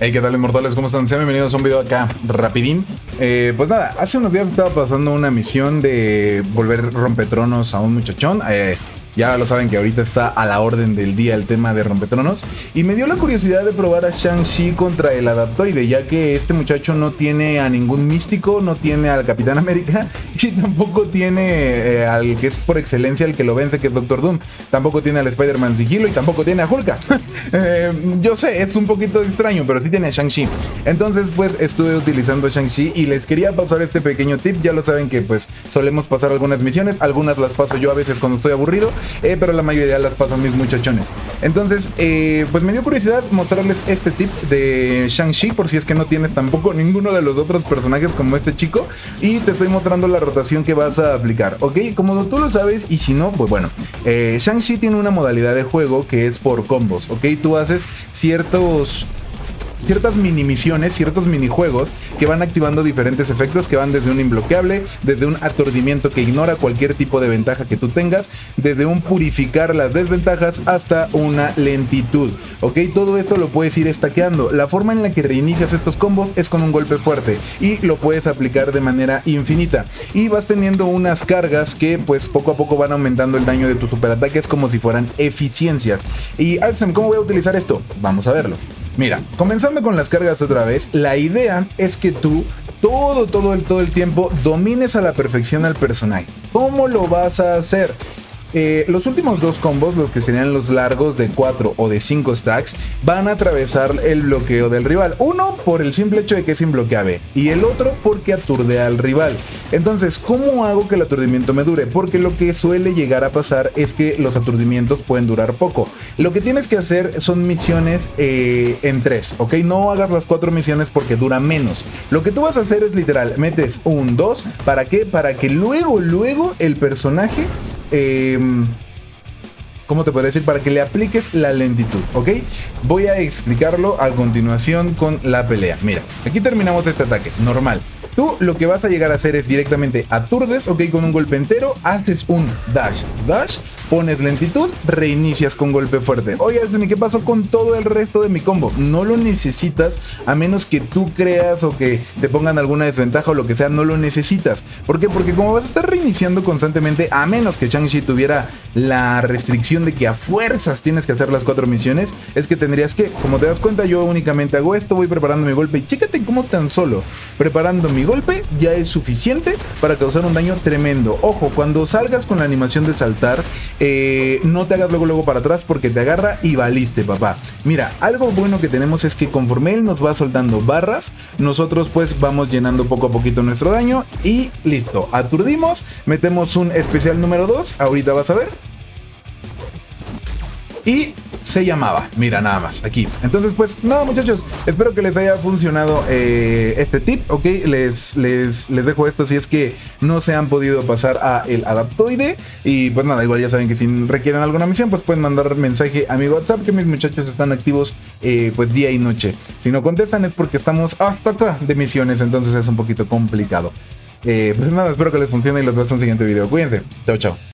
Hey, ¿qué tal, inmortales? ¿Cómo están? Sean bienvenidos a un video acá rapidín. Pues nada, hace unos días estaba pasando una misión de volver rompetronos a un muchachón. Ya lo saben que ahorita está a la orden del día el tema de rompetronos. Y me dio la curiosidad de probar a Shang-Chi contra el Adaptoide, ya que este muchacho no tiene a ningún místico, no tiene al Capitán América y tampoco tiene al que es por excelencia el que lo vence, que es Doctor Doom. Tampoco tiene al Spider-Man Sigilo y tampoco tiene a Hulka. Yo sé, es un poquito extraño, pero sí tiene a Shang-Chi. Entonces pues estuve utilizando a Shang-Chi y les quería pasar este pequeño tip. Ya lo saben que pues solemos pasar algunas misiones, algunas las paso yo a veces cuando estoy aburrido. Pero la mayoría las pasan mis muchachones. Entonces, pues me dio curiosidad mostrarles este tip de Shang-Chi, por si es que no tienes tampoco ninguno de los otros personajes como este chico. Y te estoy mostrando la rotación que vas a aplicar, ¿ok? Como tú lo sabes, y si no, pues bueno, Shang-Chi tiene una modalidad de juego que es por combos, ¿ok? Tú haces ciertas mini misiones, ciertos minijuegos que van activando diferentes efectos, que van desde un imbloqueable, desde un aturdimiento que ignora cualquier tipo de ventaja que tú tengas, desde un purificar las desventajas hasta una lentitud, ok. Todo esto lo puedes ir stackeando. La forma en la que reinicias estos combos es con un golpe fuerte y lo puedes aplicar de manera infinita, y vas teniendo unas cargas que pues poco a poco van aumentando el daño de tus superataques como si fueran eficiencias. Y Alexem, ¿cómo voy a utilizar esto? Vamos a verlo. Mira, comenzando con las cargas otra vez, la idea es que tú todo el tiempo domines a la perfección al personaje. ¿Cómo lo vas a hacer? Los últimos dos combos, los que serían los largos de 4 o de 5 stacks, van a atravesar el bloqueo del rival. Uno por el simple hecho de que es imbloqueable y el otro porque aturde al rival. Entonces, ¿cómo hago que el aturdimiento me dure? Porque lo que suele llegar a pasar es que los aturdimientos pueden durar poco. Lo que tienes que hacer son misiones en 3, ¿ok? No hagas las 4 misiones porque dura menos. Lo que tú vas a hacer es literal, metes un 2, ¿para qué? Para que luego el personaje... ¿cómo te podría decir? Para que le apliques la lentitud, ¿ok? Voy a explicarlo a continuación con la pelea. Mira, aquí terminamos este ataque, normal. Tú lo que vas a llegar a hacer es directamente aturdes, ok, con un golpe entero, haces un dash, pones lentitud, reinicias con golpe fuerte. Oye, Alexem, ¿qué pasó con todo el resto de mi combo? No lo necesitas, a menos que tú creas o que te pongan alguna desventaja o lo que sea, no lo necesitas. ¿Por qué? Porque como vas a estar reiniciando constantemente, a menos que Shang-Chi tuviera la restricción de que a fuerzas tienes que hacer las 4 misiones, es que tendrías que, como te das cuenta, yo únicamente hago esto, voy preparando mi golpe y chécate cómo tan solo preparando mi golpe ya es suficiente para causar un daño tremendo. Ojo, cuando salgas con la animación de saltar, no te hagas luego para atrás porque te agarra y valiste, papá. Mira, algo bueno que tenemos es que conforme él nos va soltando barras, nosotros pues vamos llenando poco a poquito nuestro daño y listo, aturdimos, metemos un especial número 2, ahorita vas a ver. Y se llamaba, mira nada más, aquí. Entonces pues nada, muchachos, espero que les haya funcionado este tip, ok. Les dejo esto si es que no se han podido pasar a el Adaptoide. Y pues nada, igual ya saben que si requieren alguna misión pues pueden mandar mensaje a mi WhatsApp, que mis muchachos están activos pues día y noche. Si no contestan es porque estamos hasta acá de misiones, entonces es un poquito complicado. Pues nada, espero que les funcione y los veo en un siguiente video. Cuídense, chao chao.